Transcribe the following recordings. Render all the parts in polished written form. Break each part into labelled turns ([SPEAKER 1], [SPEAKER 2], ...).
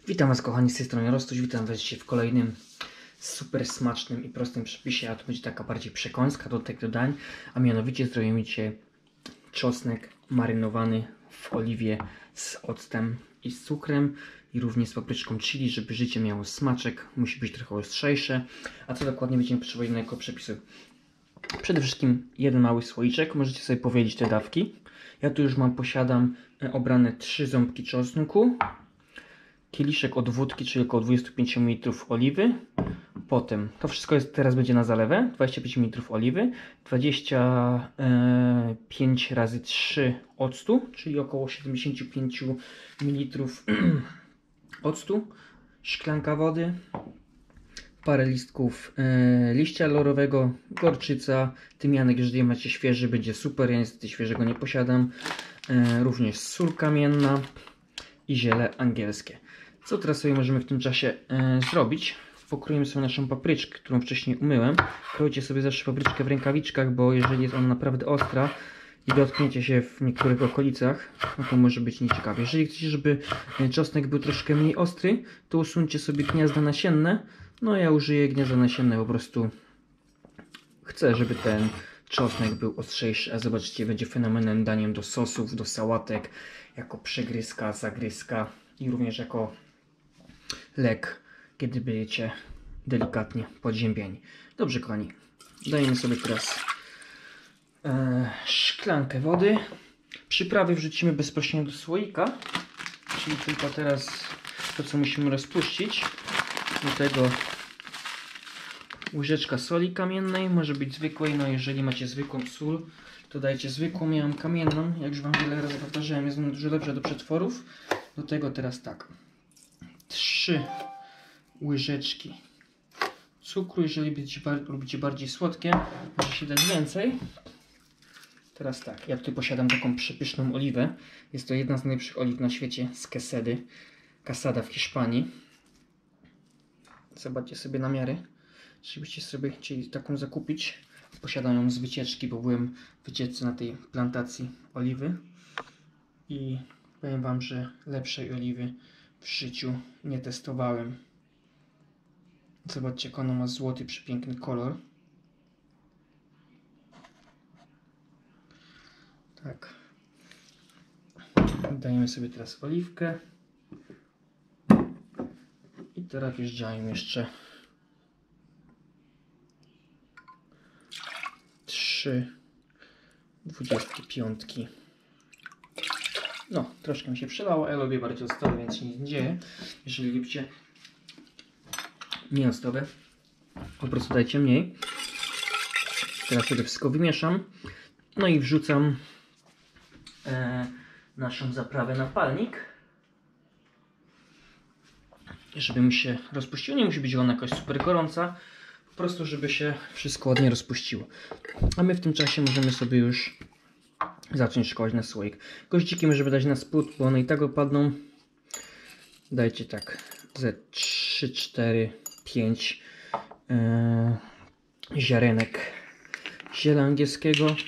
[SPEAKER 1] Witam Was kochani, z tej strony Rostuś, witam Was dzisiaj w kolejnym super smacznym i prostym przepisie, a to będzie taka bardziej przekąska do tych dań, a mianowicie zrobimy dzisiaj czosnek marynowany w oliwie z octem i z cukrem i również z papryczką chili, żeby życie miało smaczek, musi być trochę ostrzejsze. A co dokładnie będziemy potrzebować jako przepisu? Przede wszystkim jeden mały słoiczek, możecie sobie powiedzieć te dawki. Ja tu już posiadam obrane 3 ząbki czosnku, kieliszek od wódki, czyli około 25 ml oliwy. Potem to wszystko teraz będzie na zalewę. 25 ml oliwy, 25 razy 3 octu, czyli około 75 ml octu, szklanka wody, parę listków liścia lorowego, gorczyca, tymianek, jeżeli macie świeży, będzie super. Ja niestety świeżego nie posiadam. Również sól kamienna i ziele angielskie. Co teraz sobie możemy w tym czasie zrobić? Pokroimy sobie naszą papryczkę, którą wcześniej umyłem. Krojcie sobie zawsze papryczkę w rękawiczkach, bo jeżeli jest ona naprawdę ostra i dotkniecie się w niektórych okolicach, no to może być nieciekawe. Jeżeli chcecie, żeby czosnek był troszkę mniej ostry, to usuńcie sobie gniazda nasienne. No ja użyję gniazda nasienne, po prostu chcę, żeby ten czosnek był ostrzejszy, a zobaczcie, będzie fenomenalnym daniem do sosów, do sałatek, jako przegryzka, zagryzka i również jako lek, kiedy będziecie delikatnie podziębieni. Dobrze kochani, dajemy sobie teraz szklankę wody. Przyprawy wrzucimy bezpośrednio do słoika, czyli tylko teraz to, co musimy rozpuścić. Do tego łyżeczka soli kamiennej, może być zwykłej, no jeżeli macie zwykłą sól, to dajcie zwykłą, ja mam kamienną, jak już Wam wiele razy powtarzałem, jest ona dużo lepsza do przetworów. Do tego teraz tak, 3 łyżeczki cukru, jeżeli lubicie bardziej słodkie, może się dać więcej. Teraz tak, ja tutaj posiadam taką przepyszną oliwę, jest to jedna z najlepszych oliw na świecie z Quesedy, Casada w Hiszpanii. Zobaczcie sobie namiary. Jeśli byście sobie chcieli taką zakupić, posiadam ją z wycieczki, bo byłem w wycieczce na tej plantacji oliwy i powiem Wam, że lepszej oliwy w życiu nie testowałem. Zobaczcie, jak ona ma złoty, przepiękny kolor. Tak. Dajemy sobie teraz oliwkę i teraz wjeżdżają jeszcze 3 25. No, troszkę mi się przylało, ja lubię bardziej octowe, więc się nic nie dzieje. Jeżeli lubicie nie octowe, po prostu dajcie mniej. Teraz sobie wszystko wymieszam. No i wrzucam naszą zaprawę na palnik, żeby mi się rozpuściło. Nie musi być ona jakoś super gorąca, po prostu żeby się wszystko ładnie rozpuściło. A my w tym czasie możemy sobie już zacząć szkołać na słoik. Goździki możemy dać na spód, bo one i tak opadną. Dajcie tak ze 3, 4, 5 ziarenek ziela angielskiego.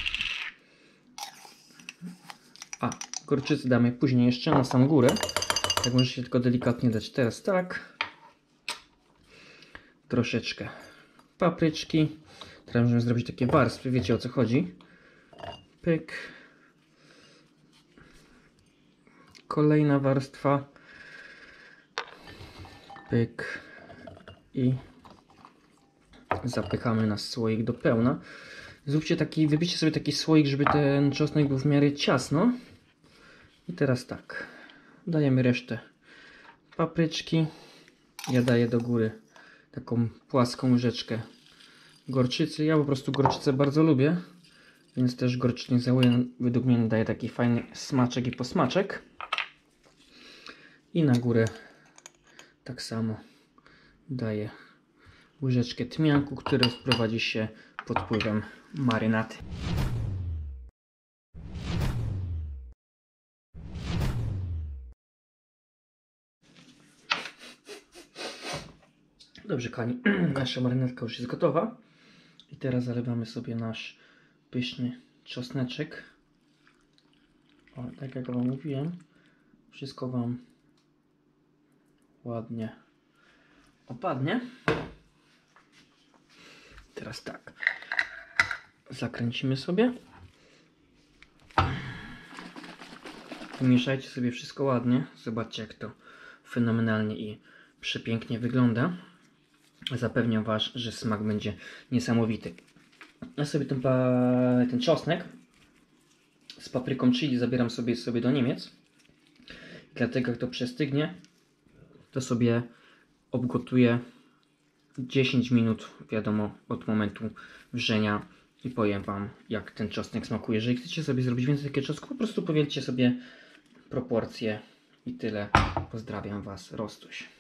[SPEAKER 1] A gorczycy damy później jeszcze na samą górę. Tak możecie tylko delikatnie dać. Teraz tak. Troszeczkę papryczki. Teraz możemy zrobić takie warstwy. Wiecie, o co chodzi. Pyk. Kolejna warstwa. Pyk. I zapychamy na słoik do pełna. Zróbcie taki, wybierzcie sobie taki słoik, żeby ten czosnek był w miarę ciasno. I teraz tak. Dajemy resztę papryczki. Ja daję do góry taką płaską łyżeczkę gorczycy. Ja po prostu gorczycę bardzo lubię, więc też gorczycznik według mnie daje taki fajny smaczek i posmaczek. I na górę tak samo daję łyżeczkę tymianku, który wprowadzi się pod wpływem marynaty. Dobrze kochani, nasza marynatka już jest gotowa. I teraz zalewamy sobie nasz pyszny czosneczek. O, tak jak Wam mówiłem, wszystko Wam ładnie opadnie. Teraz tak. Zakręcimy sobie. Pomieszajcie sobie wszystko ładnie. Zobaczcie, jak to fenomenalnie i przepięknie wygląda. Zapewniam Was, że smak będzie niesamowity. Ja sobie ten czosnek z papryką chili zabieram sobie do Niemiec. Dlatego jak to przestygnie, to sobie obgotuję 10 minut, wiadomo, od momentu wrzenia i powiem Wam, jak ten czosnek smakuje. Jeżeli chcecie sobie zrobić więcej takiego czosnku, po prostu powielcie sobie proporcje i tyle. Pozdrawiam Was, Rostuś.